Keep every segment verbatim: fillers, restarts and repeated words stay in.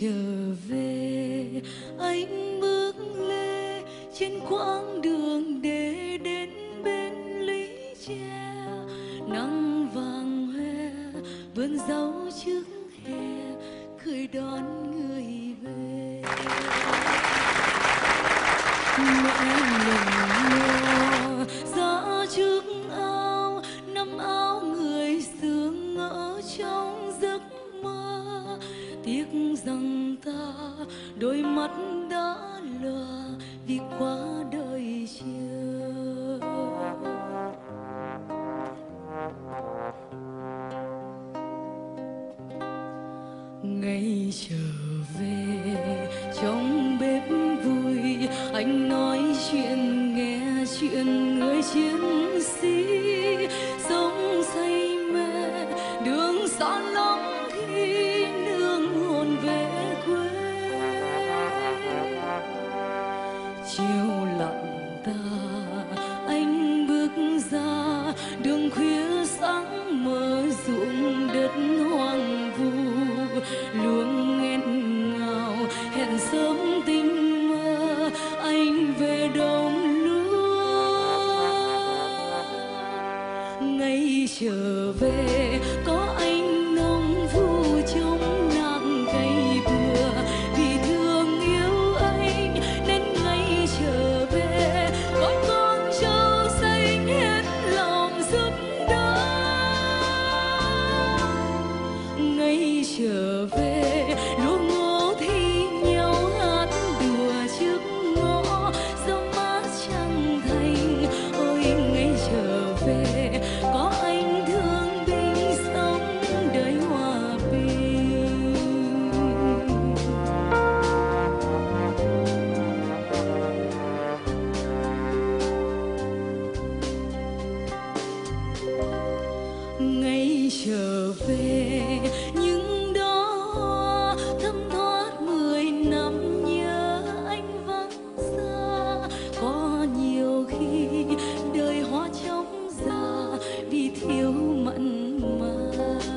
trở về, anh bước lê trên quãng đường để đến bên lũy tre. Nắng vàng hoe vườn dấu trước hè, cười đón người về. Mẹ lồng lô gió trước ao, năm áo người xưa ngỡ trong giấc mơ. Tiếc rằng ta đôi mắt đã lòa vì quá đời chờ. Ngày trở về trong bếp vui, anh nói chuyện nghe chuyện người chiến sĩ sống say mê đường xa lắm khi nương hồn về quê. Chiều lặng ta anh bước ra đường khuya sáng mờ ruộng đất hoang vu, luống nghẹn ngào hẹn sớm tình mơ anh về đồng lúa. Ngày trở về có anh nông phu trong nắng cây bừa, vì thương yêu anh nên ngày trở về có con trâu xanh hết lòng giúp đỡ. Ngày trở về lúa ngô thi nhau hát đùa trước ngõ, gió mát trăng thành. Ôi ngày trở về có anh thương binh sống đời hòa bình. Ngày trở về những đó hoa thấm thoát mười năm nhớ anh vắng xa. Có nhiều khi đời hoa chóng già vì thiếu mặn mà.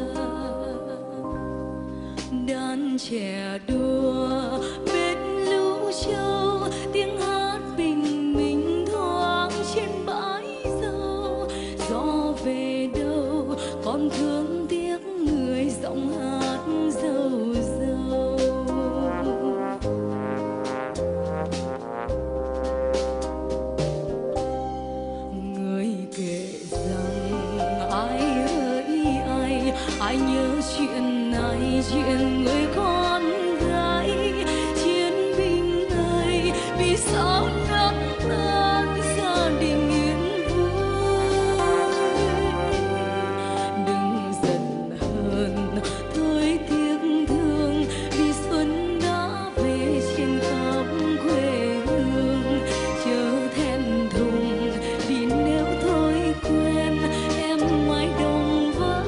Đàn trẻ đua bên lũ trâu, tiếng hát bình minh thoáng trên bãi dâu. Gió về đâu còn thương tiếc người giọng hát dâu dâu. Người kể rằng ai hỡi ai, ai nhớ chuyện này chuyện người con gái chiến binh ơi. Vì sao nắng tan gia đình yên vui, đừng giận hờn thôi tiếc thương. Vì xuân đã về trên khắp quê hương, chớ thẹn thùng vì nếu thôi quên em ngoài đồng vắng.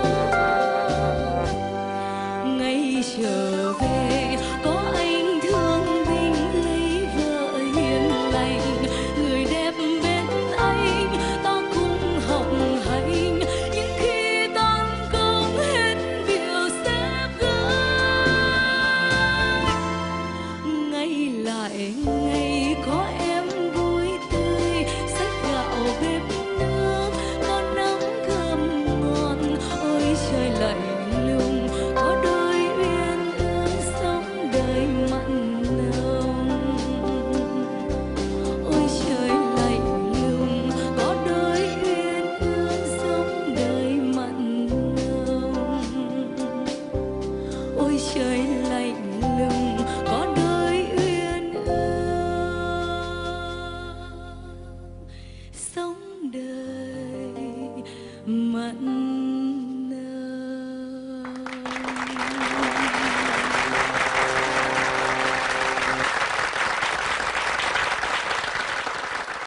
Ngày trở về có anh thương binh lấy vợ hiền lành, người đẹp bên anh ta cũng học hành. Nhưng khi tan công hết việc xếp gác, ngày lại ngày có em vui tươi xách gạo bếp nước, có nắm cơm ngon. Ôi trời lạnh lùng có đôi uyên ương sống đời mặn nồng. Ôi trời lạnh lùng có đôi uyên ương sống đời mặn nồng. Ôi trời lạnh lùng có đôi uyên ương sống đời mặn